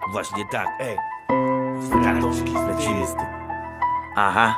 Właśnie tak, Radomski, lecimy z tym. Aha.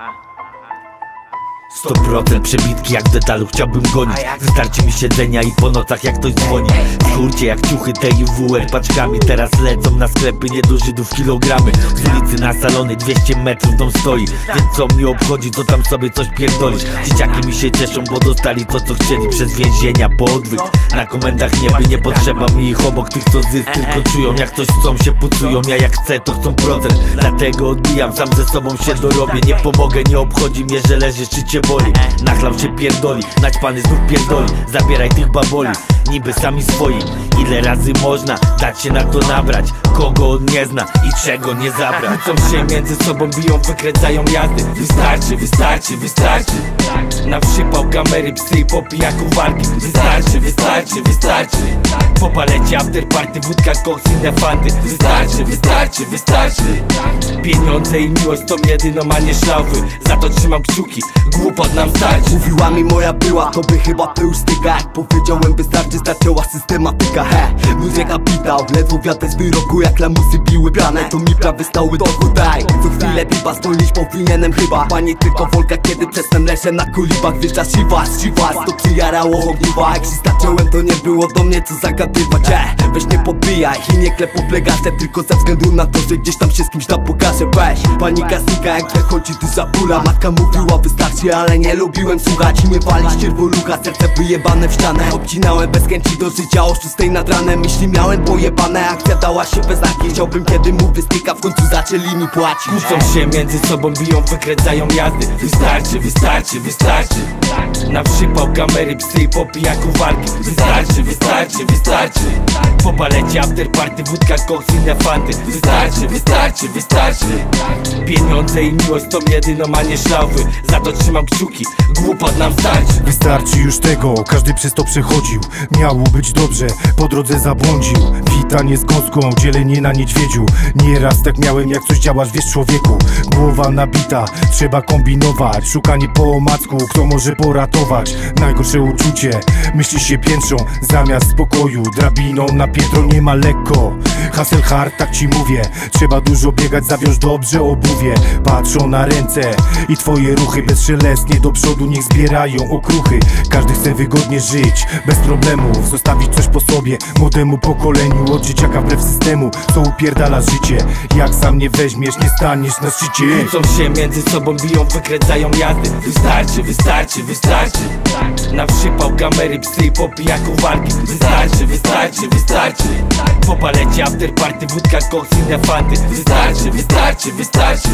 100% przebitki jak w detalu chciałbym gonić. Wystarczy mi siedzenia i po nocach jak ktoś dzwoni. W hurcie jak ciuchy TUWR paczkami. Teraz lecą na sklepy nie do Żydów kilogramy. Z ulicy na salony 200 metrów dom stoi. Więc co mnie obchodzi, to tam sobie coś pierdolisz. Dzieciaki mi się cieszą, bo dostali to co chcieli. Przez więzienia po odwyk. Na komendach nieby nie potrzeba mi ich obok tych co zysk. Tylko czują jak coś chcą, się pucują. Ja jak chcę to chcą procent. Dlatego odbijam, sam ze sobą się dorobię. Nie pomogę, nie obchodzi mnie, że leżysz czy cię boli. Nachlał się pierdoli, naćpany znów pierdoli. Zabieraj tych baboli, niby sami swoi. Ile razy można dać się na to nabrać? Kogo on nie zna i czego nie zabrać? Kłócą się między sobą, biją, wykręcają jazdy. Wystarczy, wystarczy, wystarczy. Na przypał kamery, psy i po pijaku walki. Wystarczy, wystarczy, wystarczy. Po palecie afterparty, wódka, koks, inne fanty. Wystarczy, wystarczy, wystarczy. Pieniądze i miłość są jedyną, a nie szlauwy. Za to trzymam kciuki, głupot nam starczy. Mówiła mi moja była, to by chyba był styga. Jak powiedziałem wystarczy, zaczęła systematyka. Mój kapitał, ledwo wiatr z wyroku. Jak lamusy biły pianę, to mi prawy stały dochód. Daj, co chwilę pipa, stolić powinienem chyba. Pani tylko wolka, kiedy przestem leżę na kulibach. Wyższa siwas, to przyjarało ogniwa. Jak się zacząłem, to nie było do mnie co zagadywać. Weź nie podbijaj i nie klep po plegasze. Tylko ze względu na to, że gdzieś tam się z kimś tam pokażę. Weź, panika znika jak przechodzi duża pula. Matka mówiła wystarczy, ale nie lubiłem słuchać. I mnie walić czerwolucha, serce wyjebane w ścianę. Obcinałem bez chęci do życia o 6 nad ranem. Myśli miałem pojebane, akcja dała się bez znaki. Chciałbym kiedy mu wystyka, w końcu zaczęli mi płacić. Kłócą się między sobą, biją, wykręcają jazdy. Wystarczy, wystarczy, wystarczy. Na przypał kamery, psy i po pijaku walki. Wystarczy, wystarczy, wystarczy. Po palecie afterparty, wódka, koks, inne fanty. Wystarczy, wystarczy, wystarczy. Pieniądze i miłość są jedyną, a nie szlauwy. Za to trzymam kciuki, głupot nam starczy. Wystarczy już tego, każdy przez to przechodził. Miało być dobrze, po drodze zabłądził. Witanie z gąską, dzielenie na niedźwiedziu. Nieraz tak miałem, jak coś działasz, wiesz człowieku. Głowa nabita, trzeba kombinować. Szukanie po omacku, kto może poratować. Najgorsze uczucie, myśli się piętrzą. Zamiast spokoju, drabiną na piętro nie ma lekko. Hustle hard, tak ci mówię. Trzeba dużo biegać, zawiąż dobrze obuwie. Patrzą na ręce i twoje ruchy bezszelestnie do przodu niech zbierają okruchy. Każdy chce wygodnie żyć, bez problemów. Zostawić coś po sobie, młodemu pokoleniu. Od dzieciaka wbrew systemu, co upierdala życie. Jak sam nie weźmiesz, nie staniesz na szczycie. Kłócą się między sobą, biją, wykręcają jazdy. Wystarczy, wystarczy, wystarczy. Na przypał kamery, psy i po pijaku walki. Wystarczy, wystarczy, wystarczy. Po palecie afterparty, wódka, koks, inne fanty. Wystarczy, wystarczy, wystarczy.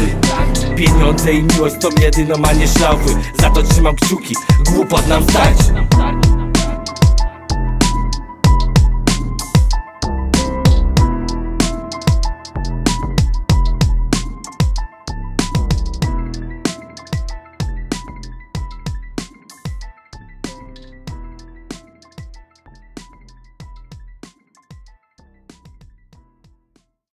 Pieniądze i miłość są jedyną, a nie szlauwy. Za to trzymam kciuki, głupot nam starczy.